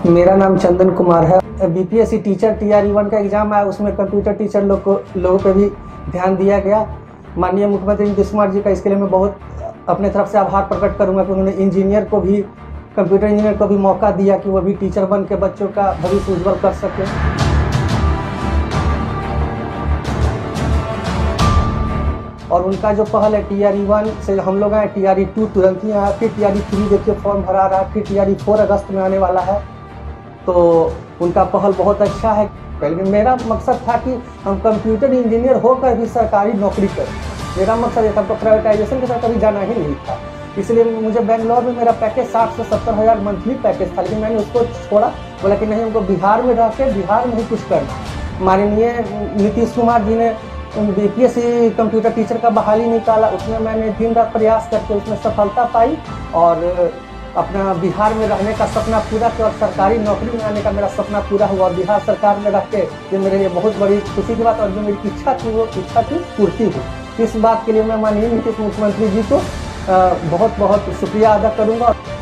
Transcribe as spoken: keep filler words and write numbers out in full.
मेरा नाम चंदन कुमार है। BPSC teacher T R E one का एग्ज़ाम आया, उसमें कंप्यूटर टीचर लोग को लोगों पे भी ध्यान दिया गया। माननीय मुख्यमंत्री नीतीश कुमार जी का इसके लिए मैं बहुत अपने तरफ से आभार प्रकट करूंगा कि उन्होंने इंजीनियर को भी, कंप्यूटर इंजीनियर को भी मौका दिया कि वो भी टीचर बन के बच्चों का भविष्य उज्जवल कर सके। और उनका जो पहल है टी आर ई वन से हम लोग आए, टी आर ई टू तुरंत ही आया, फिर टी आर ई थ्री देखिए फॉर्म भरा रहा है, फिर टी आर ई फोर अगस्त में आने वाला है। तो उनका पहल बहुत अच्छा है। पहले मेरा मकसद था कि हम कंप्यूटर इंजीनियर होकर भी सरकारी नौकरी करें। मेरा मकसद ये था, तो प्राइवेटाइजेशन के साथ कभी जाना ही नहीं था। इसलिए मुझे बेंगलोर में मेरा पैकेज साठ से सत्तर हज़ार मंथली पैकेज था, लेकिन मैंने उसको छोड़ा। बोला कि नहीं, हमको बिहार में रह के बिहार में ही कुछ करना। माननीय नीतीश कुमार जी ने बीपीएससी कंप्यूटर टीचर का बहाली निकाला, उसमें मैंने दिन रात प्रयास करके उसमें सफलता पाई और अपना बिहार में रहने का सपना पूरा किया और सरकारी नौकरी में आने का मेरा सपना पूरा हुआ। और बिहार सरकार में रह के ये मेरे लिए बहुत बड़ी खुशी की बात, और जो मेरी इच्छा थी वो इच्छा की पूर्ति हुई। इस बात के लिए मैं माननीय नीतीश मुख्यमंत्री जी को बहुत बहुत शुक्रिया अदा करूँगा।